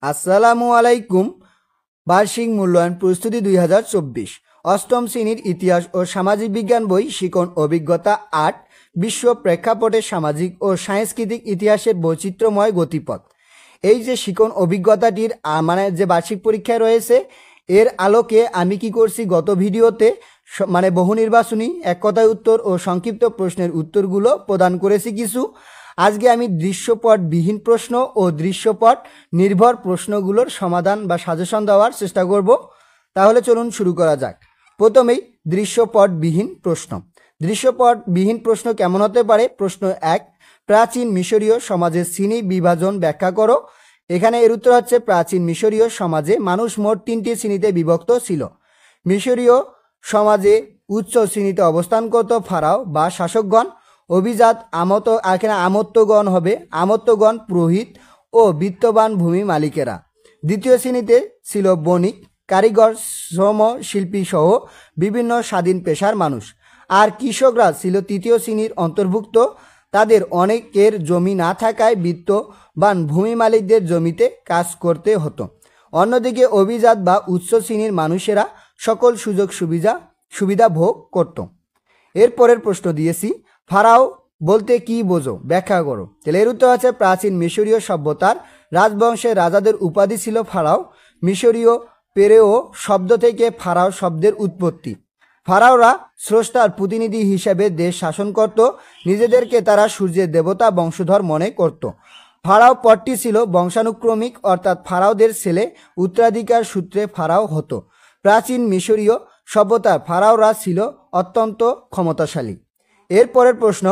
আসসালামু আলাইকুম। বার্ষিক মূল্যায়ন প্রস্তুতি 2024 অষ্টম শ্রেণীর ইতিহাস ও সামাজিক বিজ্ঞান বই শিখন অভিজ্ঞতা 8 বিশ্ব প্রেক্ষাপটে সামাজিক ও সাংস্কৃতিক ইতিহাসের বৈচিত্র্যময় গতিপথ। এই যে শিখন অভিজ্ঞতাটির যে বার্ষিক পরীক্ষায় রয়েছে, এর আলোকে আমি কি করছি, গত ভিডিওতে বহু নির্বাচনী এক কথায় উত্তর ও সংক্ষিপ্ত প্রশ্নের উত্তরগুলো প্রদান করেছি কিছু। আজকে আমি দৃশ্যপটবিহীন প্রশ্ন ও দৃশ্যপট নির্ভর প্রশ্নগুলোর সমাধান বা সাজেশন দেওয়ার চেষ্টা করব। তাহলে চলুন শুরু করা যাক। প্রথমেই দৃশ্যপটবিহীন প্রশ্ন। দৃশ্যপটবিহীন প্রশ্ন কেমন হতে পারে? প্রশ্ন 1, প্রাচীন মিশরীয় সমাজের শ্রেণী বিভাজন ব্যাখ্যা করো। এখানে এর উত্তর হচ্ছে, প্রাচীন মিশরীয় সমাজে মানুষ মোট 3টি শ্রেণীতে বিভক্ত ছিল। মিশরীয় সমাজে উচ্চ শ্রেণীতে অবস্থান করত ফারাও বা শাসকগণ, অভিজাত আমত্তগণ হবে, আমত্তগণ পুরোহিত ও বিত্তবান ভূমি মালিকেরা। দ্বিতীয় শ্রেণীতে ছিল বণিক, কারিগর, শ্রম শিল্পী সহ বিভিন্ন স্বাধীন পেশার মানুষ। আর কৃষকরা ছিল তৃতীয় শ্রেণীর অন্তর্ভুক্ত। তাদের অনেকের জমি না থাকায় বিত্তবান ভূমি মালিকদের জমিতে কাজ করতে হতো। অন্যদিকে অভিজাত বা উচ্চ শ্রেণীর মানুষেরা সকল সুযোগ সুবিধা ভোগ করত। এরপরের প্রশ্ন দিয়েছি, ফারাও বলতে কি বোঝো, ব্যাখ্যা করো। তাহলে এর উত্তর আছে, প্রাচীন মিশরীয় সভ্যতার রাজবংশের রাজাদের উপাধি ছিল ফারাও। মিশরীয় পেরেও শব্দ থেকে ফারাও শব্দের উৎপত্তি। ফারাওরা স্রষ্টার প্রতিনিধি হিসেবে দেশ শাসন করত। নিজেদেরকে তারা সূর্যের দেবতা বংশধর মনে করত। ফারাও পদটি ছিল বংশানুক্রমিক, অর্থাৎ ফারাওদের ছেলে উত্তরাধিকার সূত্রে ফারাও হতো। প্রাচীন মিশরীয় সভ্যতার ফারাওরা ছিল অত্যন্ত ক্ষমতাশালী। এরপরের প্রশ্ন,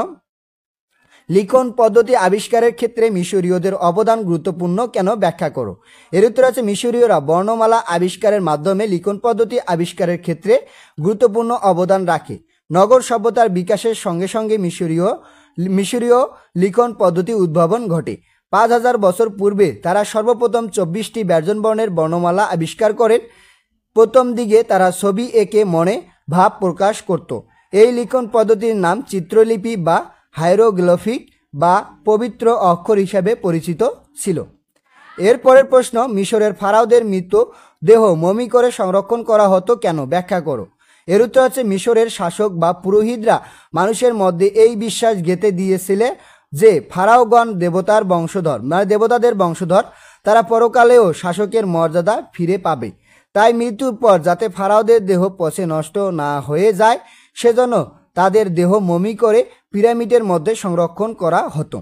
লিখন পদ্ধতি আবিষ্কারের ক্ষেত্রে মিশরীয়দের অবদান গুরুত্বপূর্ণ কেন, ব্যাখ্যা করো। এর উত্তর আছে, মিশরীয়রা বর্ণমালা আবিষ্কারের মাধ্যমে লিখন পদ্ধতি আবিষ্কারের ক্ষেত্রে গুরুত্বপূর্ণ অবদান রাখে। নগর সভ্যতার বিকাশের সঙ্গে সঙ্গে মিশরীয় লিখন পদ্ধতি উদ্ভাবন ঘটে। 5000 বছর পূর্বে তারা সর্বপ্রথম 24টি ব্যঞ্জন বর্ণের বর্ণমালা আবিষ্কার করেন। প্রথম দিকে তারা ছবি এঁকে মনে ভাব প্রকাশ করত। এই লিখন পদ্ধতির নাম চিত্রলিপি বা হাইরোগ্লিফিক বা পবিত্র অক্ষর হিসাবে পরিচিত ছিল। এরপরের প্রশ্ন, মিশরের ফারাওদের মৃত দেহ মমি করে সংরক্ষণ করা হতো কেন, ব্যাখ্যা করো। এর উত্তর হচ্ছে, মিশরের শাসক বা পুরোহিতরা মানুষের মধ্যে এই বিশ্বাস গেঁথে দিয়েছিল যে ফারাওগণ দেবতার বংশধর, দেবতাদের বংশধর, তারা পরকালেও শাসকের মর্যাদা ফিরে পাবে। তাই মৃত্যুর পর যাতে ফারাওদের দেহ পচে নষ্ট না হয়ে যায়, সেজন্য তাদের দেহ মমি করে পিরামিডের মধ্যে সংরক্ষণ করা হতো।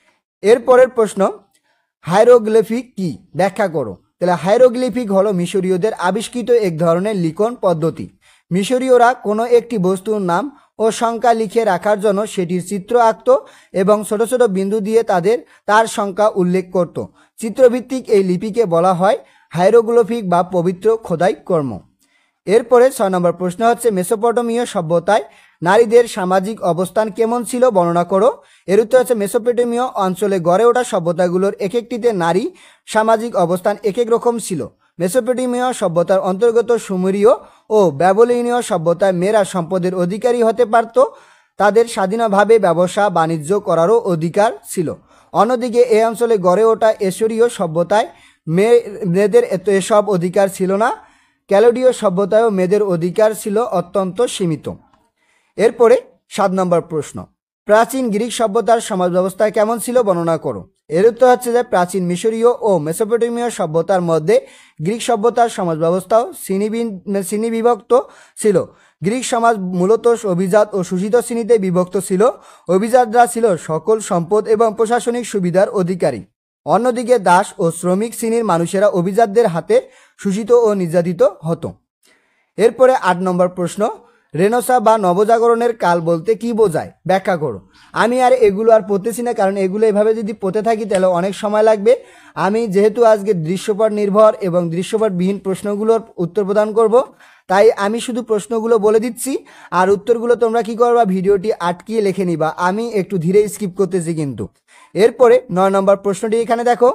এরপরের প্রশ্ন, হাইরোগ্লিফিক কি, ব্যাখ্যা করো। তাহলে হাইরোগ্লিফিক হলো মিশরীয়দের আবিষ্কৃত এক ধরনের লিখন পদ্ধতি। মিশরীয়রা কোনো একটি বস্তুর নাম ও সংখ্যা লিখে রাখার জন্য সেটির চিত্র আঁকত এবং ছোট ছোট বিন্দু দিয়ে তার সংখ্যা উল্লেখ করত। চিত্রভিত্তিক এই লিপিকে বলা হয় হাইরোগ্লিফিক বা পবিত্র খোদাই কর্ম। এরপরে 6 নম্বর প্রশ্ন হচ্ছে, মেসোপটেমীয় সভ্যতায় নারীদের সামাজিক অবস্থান কেমন ছিল, বর্ণনা করো। এর উত্তর হচ্ছে, মেসোপটেমীয় অঞ্চলে গড়ে ওঠা সভ্যতাগুলোর এক একটিতে নারী সামাজিক অবস্থান এক এক রকম ছিল। মেসোপটেমীয় সভ্যতার অন্তর্গত সুমেরীয় ও ব্যাবিলনীয় সভ্যতায় মেয়েরা সম্পদের অধিকারী হতে পারত। তাদের স্বাধীনভাবে ব্যবসা বাণিজ্য করারও অধিকার ছিল। অন্যদিকে এই অঞ্চলে গড়ে ওঠা এশরীয় সভ্যতায় মেয়েদের এসব অধিকার ছিল না। ক্যালোডীয় সভ্যতায়ও মেয়েদের অধিকার ছিল অত্যন্ত সীমিত। এরপরে 7 নম্বর প্রশ্ন, প্রাচীন গ্রিক সভ্যতার সমাজ ব্যবস্থা কেমন ছিল, বর্ণনা করো। এর উত্তর হচ্ছে যে, প্রাচীন মিশরীয় ও মেসোপটেমীয় সভ্যতার মধ্যে গ্রিক সভ্যতার সমাজ ব্যবস্থাও শ্রেণীবিভক্ত ছিল। গ্রিক সমাজ মূলত অভিজাত ও শোষিত শ্রেণীতে বিভক্ত ছিল। অভিজাতরা ছিল সকল সম্পদ এবং প্রশাসনিক সুবিধার অধিকারী। অন্যদিকে দাস ও শ্রমিক শ্রেণীর মানুষেরা অভিজাতদের হাতে শোষিত ও নির্যাতিত হতো। এরপরে 8 নম্বর প্রশ্ন, রেনেসাঁ বা নবজাগরণের কাল বলতে কি বোঝায়, ব্যাখ্যা করো। আমি এগুলো পড়তেছি না, কারণ এগুলো এভাবে যদি পড়তে থাকি তাহলে অনেক সময় লাগবে। আমি যেহেতু আজকে দৃশ্যপট নির্ভর এবং দৃশ্যপটবিহীন প্রশ্নগুলোর উত্তর প্রদান করব, তাই আমি শুধু প্রশ্নগুলো বলে দিচ্ছি, আর উত্তরগুলো তোমরা কি করবা, ভিডিওটি আটকিয়ে লিখে নিবা। আমি একটু ধীরে স্কিপ করতেছি কিন্তু। এরপরে 9 নম্বর প্রশ্নটি এখানে দেখো,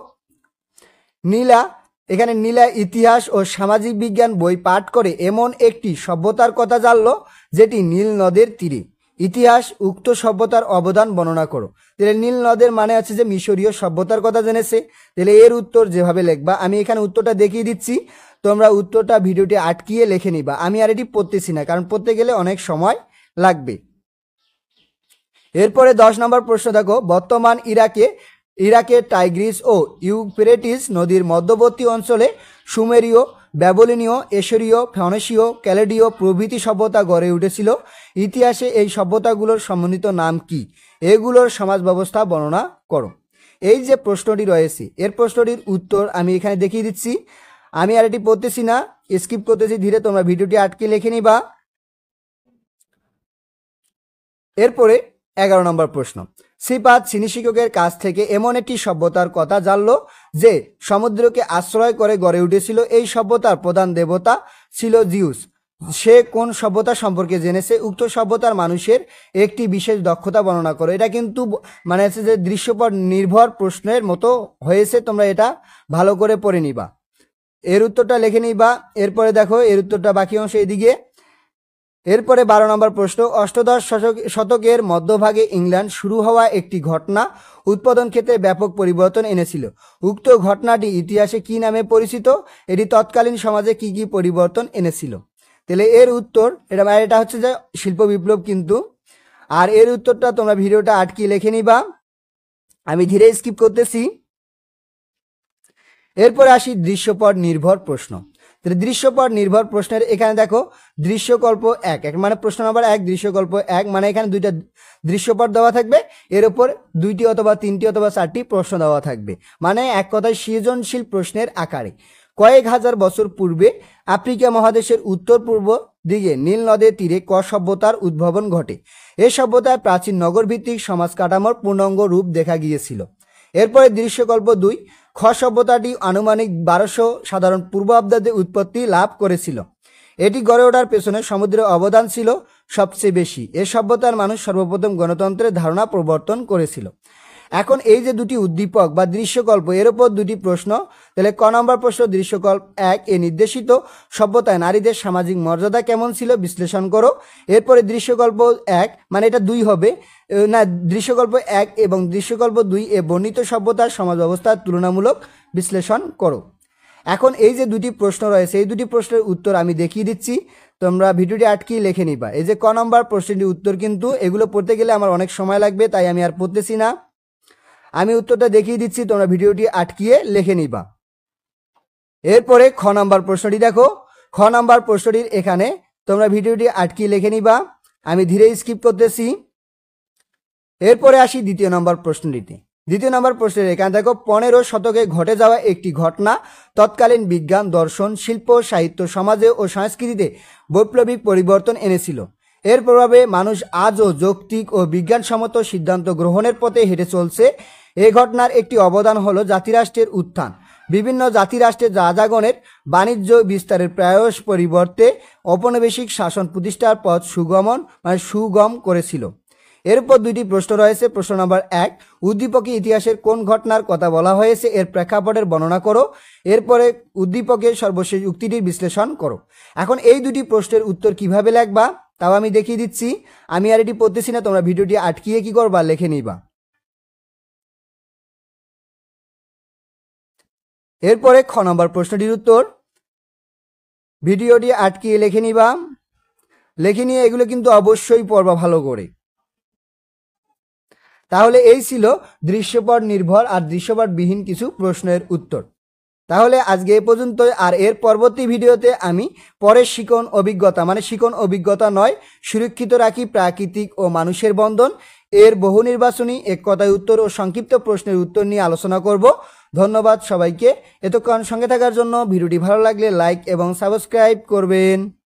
নীলা ইতিহাস ও সামাজিক বিজ্ঞান বই পাঠ করে এমন একটি সভ্যতার কথা জানলো যেটি নীল নদের তীরে। ইতিহাস উক্ত সভ্যতার অবদান বর্ণনা করো। তাহলে নীল নদের মানে আছে যে মিশরীয় সভ্যতার কথা জেনেছে। তাহলে এর উত্তর যেভাবে লিখবা, আমি এখানে উত্তরটা দেখিয়ে দিচ্ছি, তোমরা উত্তরটা ভিডিওটি আটকিয়ে লিখে নিবা। আমি আর এটি পড়তেছি না, কারণ পড়তে গেলে অনেক সময় লাগবে। এরপরে 10 নম্বর প্রশ্ন দেখো, বর্তমান ইরাকের টাইগ্রিস ও ইউফ্রেটিস নদীর মধ্যবর্তী অঞ্চলে সুমেরীয়, ব্যাবিলনীয়, এশরীয়, ফেনিসীয়, ক্যালেডীয় প্রভৃতি সভ্যতা গড়ে উঠেছিল। ইতিহাসে এই সভ্যতাগুলোর সম্বন্ধিত নাম কি? এগুলোর সমাজ ব্যবস্থা বর্ণনা করো। এই যে প্রশ্নটি রয়েছে, এর প্রশ্নটির উত্তর আমি এখানে দেখিয়ে দিচ্ছি। আমি আর এটি পড়তেছি না, স্কিপ করতেছি ধীরে, তোমরা ভিডিওটি আটকে লিখে নিবা। এরপরে 11 নম্বর প্রশ্ন, সিপাত চিনি শিক্ষকের কাছ থেকে এমন একটি সভ্যতার কথা জানলো যে সমুদ্রকে আশ্রয় করে গড়ে উঠেছিল। এই সভ্যতার প্রধান দেবতা ছিল জিউস। সে কোন সভ্যতা সম্পর্কে জেনেছে? উক্ত সভ্যতার মানুষের একটি বিশেষ দক্ষতা বর্ণনা করো। এটা কিন্তু মানে হচ্ছে যে দৃশ্যপট নির্ভর প্রশ্নের মতো হয়েছে, তোমরা এটা ভালো করে পড়ে নিবা, এর উত্তরটা লিখে নিবা। এরপরে দেখো এর উত্তরটা বাকি অংশ এদিকে। এরপরে 12 নম্বর প্রশ্ন, অষ্টাদশ শতকের মধ্যভাগে ইংল্যান্ড শুরু হওয়া একটি ঘটনা উৎপাদন ক্ষেত্রে ব্যাপক পরিবর্তন এনেছিল। উক্ত ঘটনাটি ইতিহাসে কি নামে পরিচিত? এটি তৎকালীন সমাজে কি কি পরিবর্তন এনেছিল? তাহলে এর উত্তর এটা হচ্ছে যে শিল্প বিপ্লব কিন্তু। আর এর উত্তরটা তোমরা ভিডিওটা আটকে লিখে নিবা, আমি ধীরে স্কিপ করতেছি। এরপরে আসি দৃশ্যপট নির্ভর প্রশ্ন। দৃশ্যপট নির্ভর প্রশ্নের এখানে দেখো দৃশ্যকল্প এক মানে প্রশ্ন নম্বর 1 দৃশ্যকল্প 1 মানে এখানে দুইটা দৃশ্যপট দেওয়া থাকবে, এর উপর 2টি অথবা 3টি অথবা 4টি প্রশ্ন দেওয়া থাকবে, মানে এক কথায় সৃজনশীল প্রশ্নের আকারে। কয়েক হাজার বছর পূর্বে আফ্রিকা মহাদেশের উত্তর পূর্ব দিকে নীল নদের তীরে ক সভ্যতার উদ্ভাবন ঘটে। এ সভ্যতায় প্রাচীন নগরভিত্তিক সমাজ কাঠামোর পূর্ণাঙ্গ রূপ দেখা গিয়েছিল। এরপরে দৃশ্যকল্প 2, খ সভ্যতাটি আনুমানিক 1200 সাধারণ পূর্বাব্দে উৎপত্তি লাভ করেছিল। এটি গড়ে ওঠার পেছনে সমুদ্রের অবদান ছিল সবচেয়ে বেশি। এ সভ্যতার মানুষ সর্বপ্রথম গণতন্ত্রের ধারণা প্রবর্তন করেছিল। এখন এই যে দুটি উদ্দীপক বা দৃশ্যকল্প, এর উপর দুটি প্রশ্ন। তাহলে ক নম্বর প্রশ্ন, দৃশ্যকল্প 1 এ নির্দেশিত সভ্যতায় নারীদের সামাজিক মর্যাদা কেমন ছিল বিশ্লেষণ করো। এরপরে দৃশ্যকল্প 1 মানে এটা 2 হবে না, দৃশ্যকল্প 1 এবং দৃশ্যকল্প 2 এ বর্ণিত সভ্যতার সমাজ ব্যবস্থার তুলনামূলক বিশ্লেষণ করো। এখন এই যে দুটি প্রশ্ন রয়েছে, এই দুটি প্রশ্নের উত্তর আমি দেখিয়ে দিচ্ছি, তোমরা ভিডিওটি আটকিয়ে লিখে নিবা। এই যে ক নম্বর প্রশ্নটির উত্তর কিন্তু এগুলো পড়তে গেলে আমার অনেক সময় লাগবে, তাই আমি আর পড়তেছি না, আমি উত্তরটা দেখিয়ে দিচ্ছি, তোমরা ভিডিওটি আটকিয়ে লিখে নিবা। এরপরে খ নম্বর প্রশ্নটি দেখো, খ নম্বর প্রশ্নটির এখানে তোমরা ভিডিওটি আটকিয়ে লিখে নিবা, আমি ধীরে স্কিপ করতেছি। এরপরে আসি দ্বিতীয় নম্বর প্রশ্নটিতে। দ্বিতীয় নম্বর প্রশ্নের এখানে দেখো, 15 শতকে ঘটে যাওয়া একটি ঘটনা তৎকালীন বিজ্ঞান, দর্শন, শিল্প, সাহিত্য, সমাজে ও সংস্কৃতিতে বৈপ্লবিক পরিবর্তন এনেছিল। এর প্রভাবে মানুষ আজও যৌক্তিক ও বিজ্ঞানসম্মত সিদ্ধান্ত গ্রহণের পথে হেঁটে চলছে। এই ঘটনার একটি অবদান হলো জাতিরাষ্ট্রের উত্থান। বিভিন্ন জাতিরাষ্ট্রের রাজাগণের বাণিজ্য বিস্তারের প্রয়াস পরিবর্তে ঔপনিবেশিক শাসন প্রতিষ্ঠার পথ সুগম করেছিল। এরপর দুইটি প্রশ্ন রয়েছে। প্রশ্ন নম্বর 1, উদ্দীপকে ইতিহাসের কোন ঘটনার কথা বলা হয়েছে এর প্রেক্ষাপটের বর্ণনা করো। এরপরে উদ্দীপকের সর্বশেষ উক্তিটির বিশ্লেষণ করো। এখন এই দুটি প্রশ্নের উত্তর কিভাবে লিখবা তাও আমি দেখিয়ে দিচ্ছি, আমি আর এটি পড়তেছি না, তোমরা ভিডিওটি আটকিয়ে কি করবা লিখে নিবা। এরপরে খ নম্বর প্রশ্নটির উত্তর, ভিডিওটি আটকিয়ে লিখে নিবা, লিখে নিয়ে এগুলো কিন্তু অবশ্যই পড়বা ভালো করে। তাহলে এই ছিল দৃশ্যপট নির্ভর আর দৃশ্যপটবিহীন কিছু প্রশ্নের উত্তর। তাহলে আজকে এ পর্যন্ত, আর এর পরবর্তী ভিডিওতে আমি পরের শিকন অভিজ্ঞতা মানে শিকন অভিজ্ঞতা নয়, সুরক্ষিত রাখি প্রাকৃতিক ও মানুষের বন্ধন এর বহু নির্বাচনী এক কথায় উত্তর ও সংক্ষিপ্ত প্রশ্নের উত্তর নিয়ে আলোচনা করব। ধন্যবাদ সবাইকে এতক্ষণ সঙ্গে থাকার জন্য। ভিডিওটি ভালো লাগলে লাইক এবং সাবস্ক্রাইব করবেন।